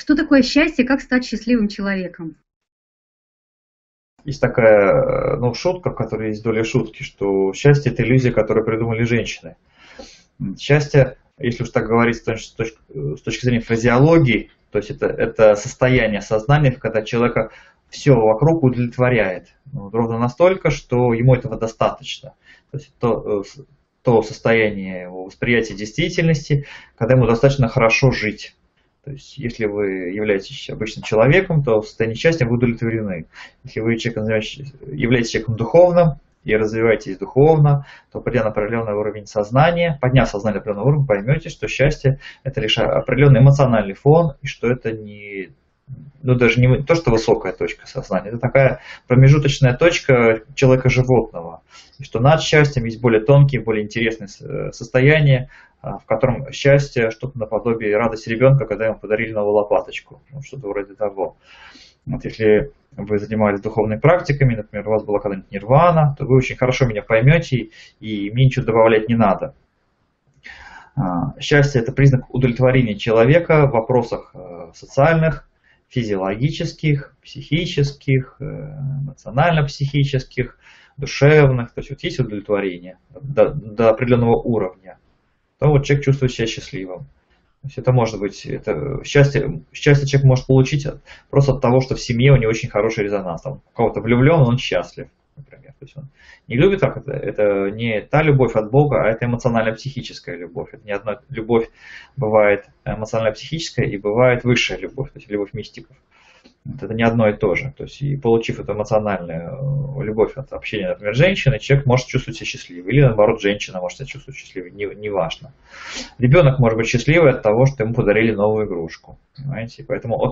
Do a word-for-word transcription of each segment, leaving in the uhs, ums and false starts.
Что такое счастье, как стать счастливым человеком? Есть такая, ну, шутка, в которой есть доля шутки, что счастье – это иллюзия, которую придумали женщины. Счастье, если уж так говорить с точки, с точки зрения фразеологии, то есть это, это состояние сознания, когда человека все вокруг удовлетворяет. Ну, ровно настолько, что ему этого достаточно. То есть то, то состояние его восприятия действительности, когда ему достаточно хорошо жить. То есть, если вы являетесь обычным человеком, то в состоянии счастья вы удовлетворены. Если вы человеком, являетесь человеком духовным и развиваетесь духовно, то придя на определенный уровень сознания, подняв сознание на определенный уровень, поймете, что счастье – это лишь определенный эмоциональный фон, и что это не, ну, даже не то, что высокая точка сознания, это такая промежуточная точка человека-животного. И что над счастьем есть более тонкие, более интересные состояния, в котором счастье что-то наподобие радости ребенка, когда ему подарили новую лопаточку, ну, что-то вроде того. Вот если вы занимались духовными практиками, например, у вас была когда-нибудь нирвана, то вы очень хорошо меня поймете, и мне ничего добавлять не надо. Счастье – это признак удовлетворения человека в вопросах социальных, физиологических, психических, эмоционально-психических, душевных. То есть вот есть удовлетворение до, до определенного уровня, то вот человек чувствует себя счастливым. То есть это может быть, это счастье, счастье человек может получить просто от того, что в семье у него очень хороший резонанс. Там, у кого-то влюблен, он счастлив, например. То есть он не любит, как это, это не та любовь от Бога, а это эмоционально-психическая любовь. Это не одна любовь, бывает эмоционально-психическая и бывает высшая любовь, то есть любовь мистиков. Это не одно и то же. То есть, и получив эту эмоциональную любовь от общения, например, женщины, человек может чувствовать себя счастливым. Или наоборот, женщина может себя чувствовать счастливой. Не, не важно. Ребенок может быть счастливый от того, что ему подарили новую игрушку. Понимаете? Поэтому от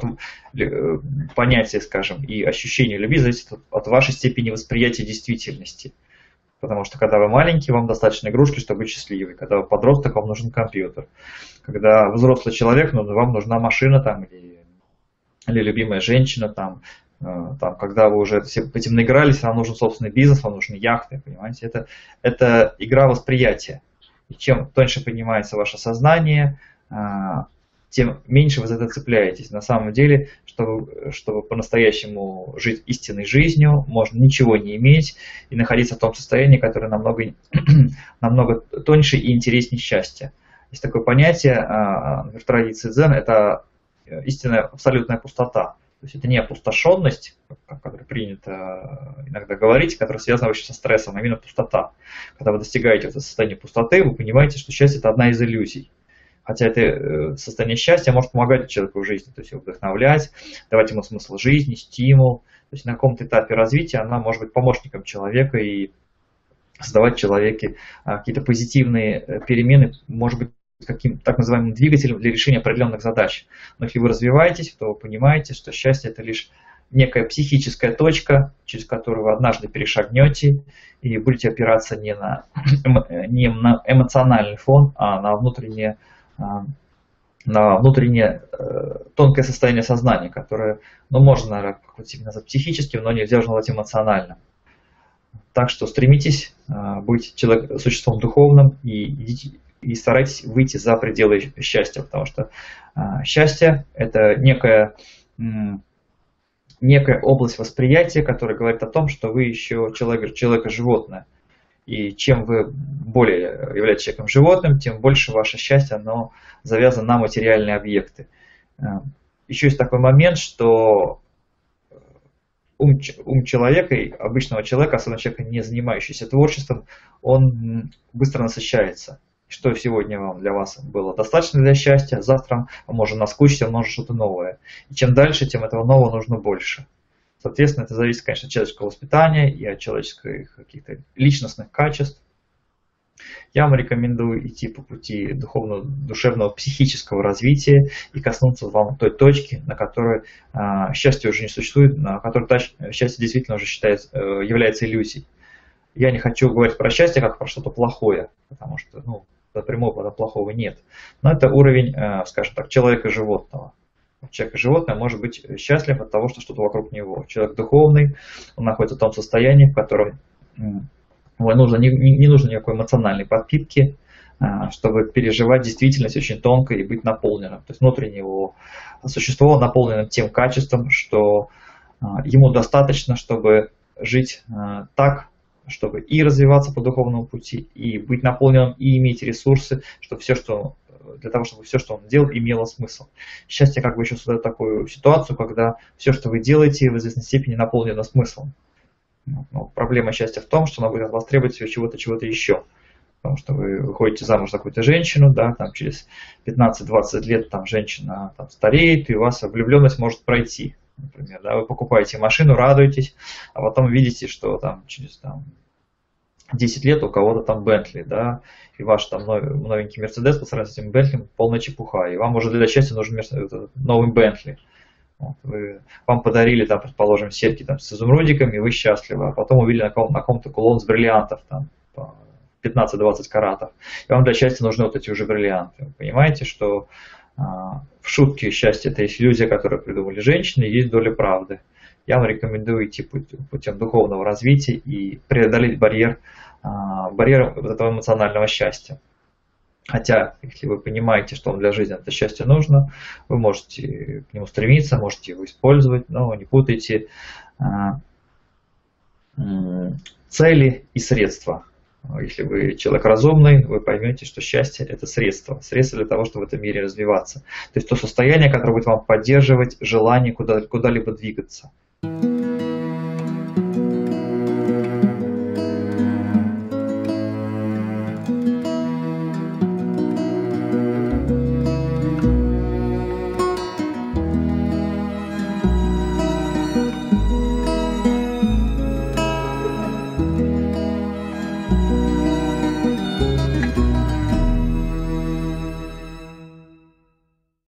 понятия, скажем, и ощущения любви зависит от, от вашей степени восприятия действительности. Потому что когда вы маленький, вам достаточно игрушки, чтобы быть счастливым. Когда вы подросток, вам нужен компьютер. Когда взрослый человек, ну, вам нужна машина там, или или любимая женщина, там, э, там, когда вы уже этим наигрались, вам нужен собственный бизнес, вам нужны яхты, понимаете, это, это игра восприятия. И чем тоньше поднимается ваше сознание, э, тем меньше вы за это цепляетесь. На самом деле, чтобы, чтобы по-настоящему жить истинной жизнью, можно ничего не иметь и находиться в том состоянии, которое намного, намного тоньше и интереснее счастья. Есть такое понятие э, в традиции дзен, это истинная абсолютная пустота. То есть это не опустошенность, как, как принято иногда говорить, которая связана вообще со стрессом, а именно пустота. Когда вы достигаете этого состояния пустоты, вы понимаете, что счастье – это одна из иллюзий. Хотя это состояние счастья может помогать человеку в жизни, то есть его вдохновлять, давать ему смысл жизни, стимул. То есть на каком-то этапе развития она может быть помощником человека и создавать в человеке какие-то позитивные перемены, может быть, каким так называемым двигателем для решения определенных задач. Но если вы развиваетесь, то вы понимаете, что счастье – это лишь некая психическая точка, через которую вы однажды перешагнете и будете опираться не на, не на эмоциональный фон, а на внутреннее, на внутреннее тонкое состояние сознания, которое, ну, можно, наверное, назвать психическим, но нельзя уже назвать эмоциональным. Так что стремитесь быть человек, существом духовным и идите и старайтесь выйти за пределы счастья, потому что э, счастье – это некая, м, некая область восприятия, которая говорит о том, что вы еще человек, человека-животное. И чем вы более являетесь человеком-животным, тем больше ваше счастье оно завязано на материальные объекты. Э, еще есть такой момент, что ум, ум человека, обычного человека, особенно человека, не занимающегося творчеством, он быстро насыщается. Что сегодня вам для вас было достаточно для счастья, завтра вам может наскучить, вам нужно что-то новое. И чем дальше, тем этого нового нужно больше. Соответственно, это зависит, конечно, от человеческого воспитания и от человеческих каких-то личностных качеств. Я вам рекомендую идти по пути духовного, душевного, психического развития и коснуться вам той точки, на которой э, счастье уже не существует, на которой счастье действительно уже считается, э, является иллюзией. Я не хочу говорить про счастье как про что-то плохое, потому что, ну, прямого плохого нет. Но это уровень, скажем так, человека-животного. Человек-животное может быть счастлив от того, что что-то вокруг него. Человек духовный, он находится в том состоянии, в котором ему нужно, не, не нужно никакой эмоциональной подпитки, чтобы переживать действительность очень тонко и быть наполненным. То есть внутреннее его существо наполнено тем качеством, что ему достаточно, чтобы жить так, чтобы и развиваться по духовному пути, и быть наполненным, и иметь ресурсы, чтобы все, что, для того, чтобы все, что он делал, имело смысл. Счастье как бы еще создает такую ситуацию, когда все, что вы делаете, в известной степени наполнено смыслом. Но проблема счастья в том, что оно будет от вас требовать чего-то, чего-то еще. Потому что вы выходите замуж за какую-то женщину, да, там через пятнадцать-двадцать лет там, женщина там, стареет, и у вас влюбленность может пройти. Например, да, вы покупаете машину, радуетесь, а потом видите, что там через там, десять лет у кого-то там Бентли, да, и ваш там новенький Мерседес по сравнению с этим Бентли полная чепуха, и вам уже для счастья нужен новый Бентли. Вот, вы, вам подарили, там, предположим, серьги там, с изумрудиками, и вы счастливы, а потом увидели на, ком, на каком-то кулон с бриллиантов, там, пятнадцать-двадцать каратов, и вам для счастья нужны вот эти уже бриллианты. Вы понимаете, что а, в шутке счастье это есть иллюзия, которую придумали женщины, и есть доля правды. Я вам рекомендую идти путем, путем духовного развития и преодолеть барьер, а, барьер вот этого эмоционального счастья. Хотя, если вы понимаете, что вам для жизни это счастье нужно, вы можете к нему стремиться, можете его использовать, но не путайте а, цели и средства. Если вы человек разумный, вы поймете, что счастье – это средство. Средство для того, чтобы в этом мире развиваться. То есть то состояние, которое будет вам поддерживать желание куда, куда-либо двигаться.